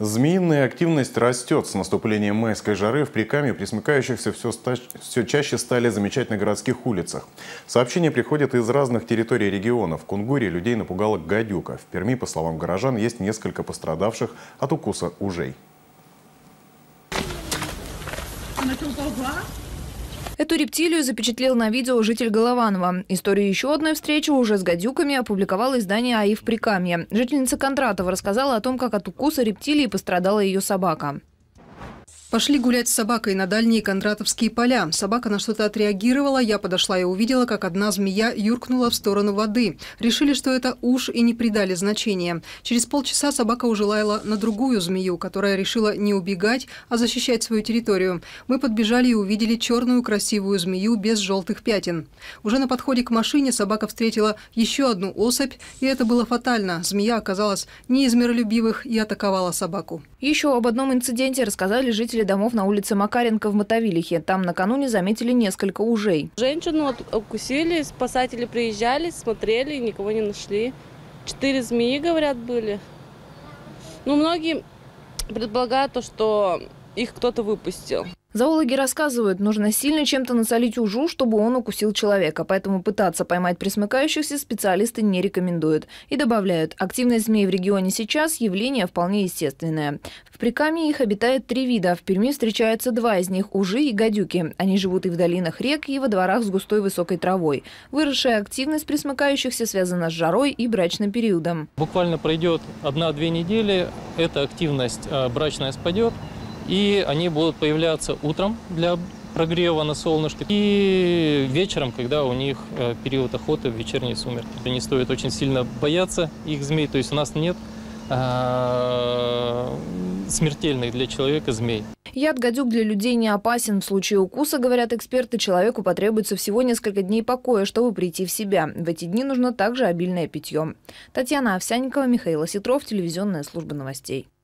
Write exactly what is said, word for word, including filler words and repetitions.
Змеиная активность растет. С наступлением майской жары в Прикамье пресмыкающихся все, все чаще стали замечать на городских улицах. Сообщения приходят из разных территорий региона. В Кунгуре людей напугала гадюка. В Перми, по словам горожан, есть несколько пострадавших от укуса ужей. Эту рептилию запечатлел на видео житель Голованова. Историю еще одной встречи уже с гадюками опубликовало издание АИ Прикамье. Жительница Кондратова рассказала о том, как от укуса рептилии пострадала ее собака. Пошли гулять с собакой на дальние кондратовские поля. Собака на что-то отреагировала. Я подошла и увидела, как одна змея юркнула в сторону воды. Решили, что это уж, и не придали значения. Через полчаса собака уже лаяла на другую змею, которая решила не убегать, а защищать свою территорию. Мы подбежали и увидели черную красивую змею без желтых пятен. Уже на подходе к машине собака встретила еще одну особь, и это было фатально. Змея оказалась не из миролюбивых и атаковала собаку. Еще об одном инциденте рассказали жители домов на улице Макаренко в Мотовилихе. Там накануне заметили несколько ужей. Женщину укусили, спасатели приезжали, смотрели, никого не нашли. Четыре змеи, говорят, были. Ну, многие предполагают то, что их кто-то выпустил. Зоологи рассказывают, нужно сильно чем-то насолить ужу, чтобы он укусил человека. Поэтому пытаться поймать пресмыкающихся специалисты не рекомендуют. И добавляют, активность змей в регионе сейчас – явление вполне естественное. В Прикамье их обитает три вида. В Перми встречаются два из них – ужи и гадюки. Они живут и в долинах рек, и во дворах с густой высокой травой. Выросшая активность пресмыкающихся связана с жарой и брачным периодом. Буквально пройдет одна-две недели, эта активность брачная спадет. И они будут появляться утром для прогрева на солнышке и вечером, когда у них период охоты в вечерние сумерки. Не стоит очень сильно бояться их змей, то есть у нас нет а, смертельных для человека змей. Яд гадюк для людей не опасен. В случае укуса, говорят эксперты, человеку потребуется всего несколько дней покоя, чтобы прийти в себя. В эти дни нужно также обильное питье. Татьяна Овсянникова, Михаил Осетров, телевизионная служба новостей.